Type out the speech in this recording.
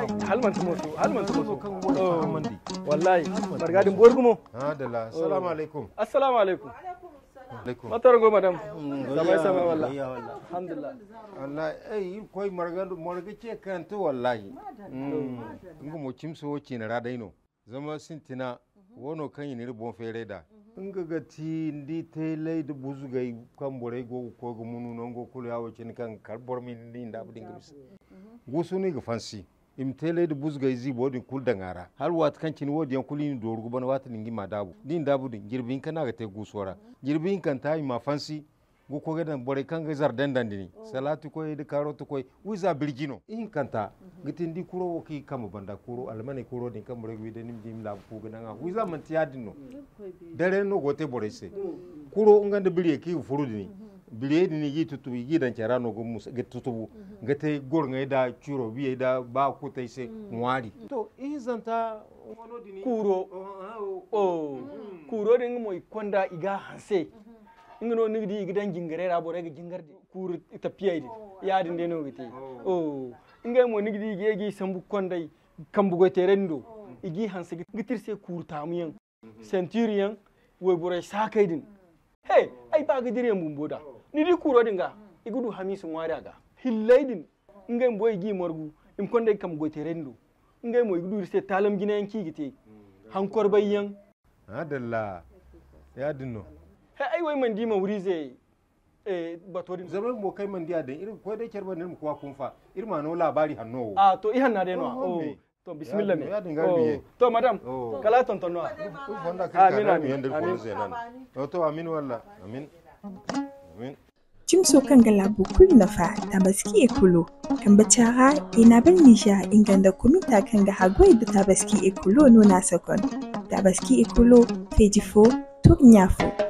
hal man tumoto kan wala hamandi wallahi bargadin borgumo dalla assalamu alaikum assalamu alaikum alaikum matargo madam sama wallahi alhamdulillah wallahi koy marga ce kan to wallahi mo cimso ci na radaino zama sintina wono kan yini bon fere da ga ti ndi tele de buzugai kan bore go ko go munu non go kulu yawo cin kan karbor min ndi nda budin gis gusuni ga fansi im tele de buzugai zi bodin kul da ngara har wat kan cin wodi yan kulini do rugu bana wat ningi madabu din da budin girbin kana ga te gusora girbin kan tayi ma fansi go ko gadan bore kan ga zar dandan dini salatu koy de karoto koy wiza birgino in kanta gitin di kuro woki kam banda kuro almane kuro din kam bore wi de nim dim la ko ga nga wiza man tiyadino dare no gote bore se kuro ngande biriye ki furu dini biriye dini yi tutu yi dan cara no go musa ga tutu gate gor ngai da churo biye da ba ku tai se nwari to in zanta wono dini kuro kuro din mo ikonda iga hanse ingino nigdi gidan jingare rabore ga jingarde kur tapiya di yadin de no gite ingay mo nigdi gegi sambu kondai kambugo terendo igi hanse gitirse kur tamuyan centurion we bore sakaidin hey ai ba ga dire mbumboda ni di kuro dinga igudu hamisu ngwada ga hillaidin ingay mo igi morgu im kondai kambugo terendo ingay mo igudu se talam gina yanki gite hankor bayyan adalla ya dinno ai wai mandi ma wuri zai batorin zaman mo kai mandi da irin ko dai kerba ne mu kuwa kun fa irma no labari hanno to ihan na dai no to bismillah me to madam kala tonton no amin to amin walla amin Jimso kan galabu kul na fa tabaski ekulo kan bachara ina ban nisha inganda kumita kan ga hagwai da tabaski ekulo no na sakon tabaski ekulo fejifo to nyafo